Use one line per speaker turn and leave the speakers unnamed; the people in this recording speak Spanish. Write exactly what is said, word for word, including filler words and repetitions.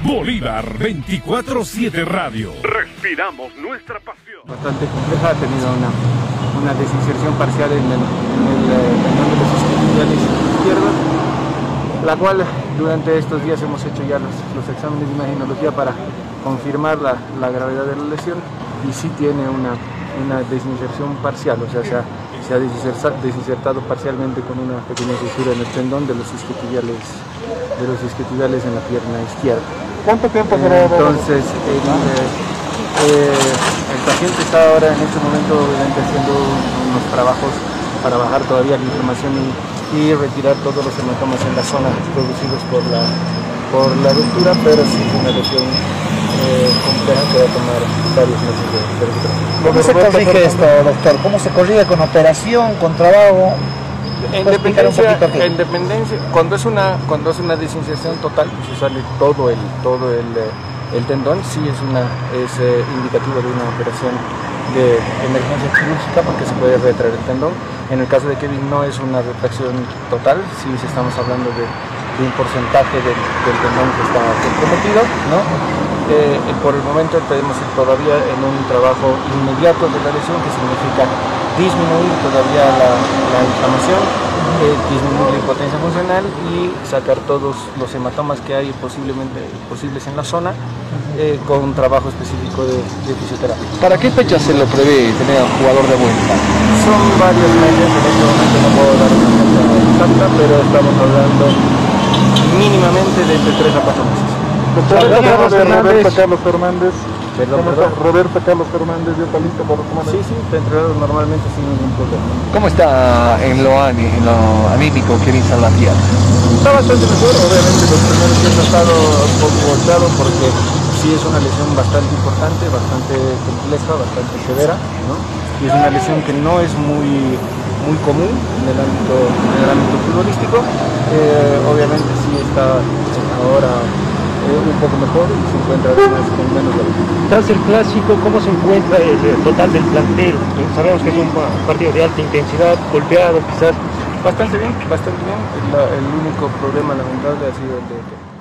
Bolívar veinticuatro siete Radio. Respiramos nuestra pasión.
Bastante compleja, ha tenido una, una desinserción parcial en el, en el tendón de los isquiotibiales izquierdos, la cual durante estos días hemos hecho ya los, los exámenes de imagenología para confirmar la, la gravedad de la lesión, y sí tiene una, una desinserción parcial, o sea, se ha, se ha desinsertado parcialmente con una pequeña fisura en el tendón de los isquiotibiales, de los isquiotibiales en la pierna izquierda.
¿Cuánto tiempo será?
Entonces, el, eh, eh, el paciente está ahora en este momento obviamente haciendo unos trabajos para bajar todavía la inflamación y, y retirar todos los hematomas en la zona producidos por la, por la ruptura, pero sí es una lesión eh, compleja que va a tomar varios meses de, de recuperación.
¿Cómo se corrige esto, doctor? ¿Cómo se corrige? ¿Con operación, con trabajo?
En dependencia, en dependencia, cuando es una cuando es una desinserción total, se sale todo el todo el, el tendón, sí es una es eh, indicativo de una operación de emergencia quirúrgica porque se puede retraer el tendón. En el caso de Kevin no es una retracción total, sí estamos hablando de, de un porcentaje del, del tendón que está comprometido, ¿no? Eh, por el momento tenemos todavía en un trabajo inmediato de la lesión, que significa disminuir todavía la, la inflamación, eh, disminuir la impotencia funcional y sacar todos los hematomas que hay posiblemente posibles en la zona, eh, con un trabajo específico de, de fisioterapia.
¿Para qué fecha se lo prevé tener al jugador de vuelta?
Son varios meses, en este momento no puedo dar una fecha exacta, pero estamos hablando mínimamente de entre tres a cuatro meses.
Doctor,
Roberto Carlos Fernández.
Perdón,
¿Cómo
perdón.
está? Roberto Carlos Fernández ya está listo para retomar.
Sí, sí, está entrenado normalmente sin ningún problema.
¿Cómo está en lo, en lo anímico Kevin Salvatierra?
Está bastante mejor, obviamente los primeros días ha estado un poco golpeado porque sí es una lesión bastante importante, bastante compleja, bastante severa, ¿no? Y es una lesión que no es muy, muy común en el ámbito, en el ámbito futbolístico. Eh, obviamente sí está ahora Eh, un poco mejor y se encuentra además con menos dolor.
Tras el clásico, ¿cómo se encuentra el total del plantel? Sabemos que es un partido de alta intensidad, golpeado quizás.
Bastante bien, bastante bien. El, el único problema lamentable ha sido el de